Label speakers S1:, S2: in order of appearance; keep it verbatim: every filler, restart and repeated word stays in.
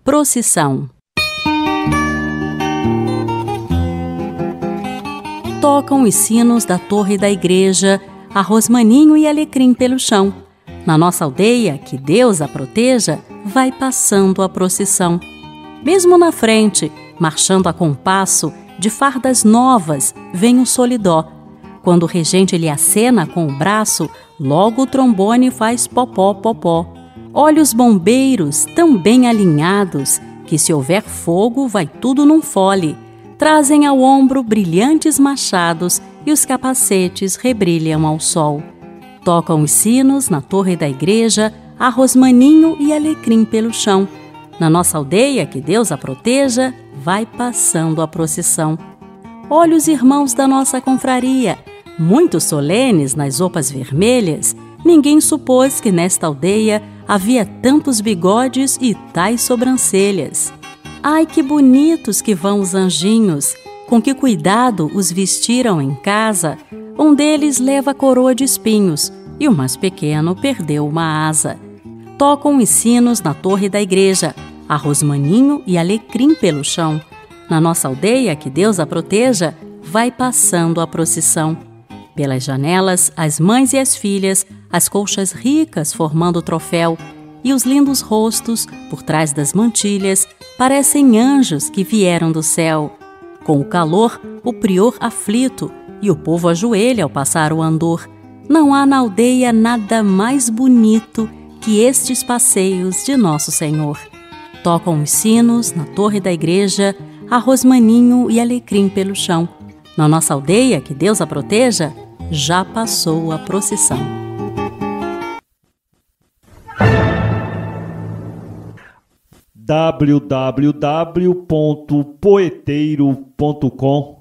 S1: Procissão. Tocam os sinos da torre da igreja, a rosmaninho e alecrim pelo chão. Na nossa aldeia, que Deus a proteja, vai passando a procissão. Mesmo na frente, marchando a compasso, de fardas novas, vem o solidó. Quando o regente lhe acena com o braço, logo o trombone faz popó, popó. Olha os bombeiros, tão bem alinhados, que se houver fogo, vai tudo num fole. Trazem ao ombro brilhantes machados e os capacetes rebrilham ao sol. Tocam os sinos na torre da igreja, a rosmaninho e alecrim pelo chão. Na nossa aldeia, que Deus a proteja, vai passando a procissão. Olha os irmãos da nossa confraria, muito solenes nas roupas vermelhas. Ninguém supôs que nesta aldeia havia tantos bigodes e tais sobrancelhas. Ai, que bonitos que vão os anjinhos! Com que cuidado os vestiram em casa. Um deles leva coroa de espinhos e o mais pequeno perdeu uma asa. Tocam os sinos na torre da igreja, a rosmaninho e alecrim pelo chão. Na nossa aldeia, que Deus a proteja, vai passando a procissão. Pelas janelas, as mães e as filhas, as colchas ricas formando o troféu, e os lindos rostos, por trás das mantilhas, parecem anjos que vieram do céu. Com o calor, o prior aflito, e o povo ajoelha ao passar o andor. Não há na aldeia nada mais bonito que estes passeios de Nosso Senhor. Tocam os sinos na torre da igreja, a rosmaninho e alecrim pelo chão. Na nossa aldeia, que Deus a proteja, já passou a procissão.
S2: w w w ponto poeteiro ponto com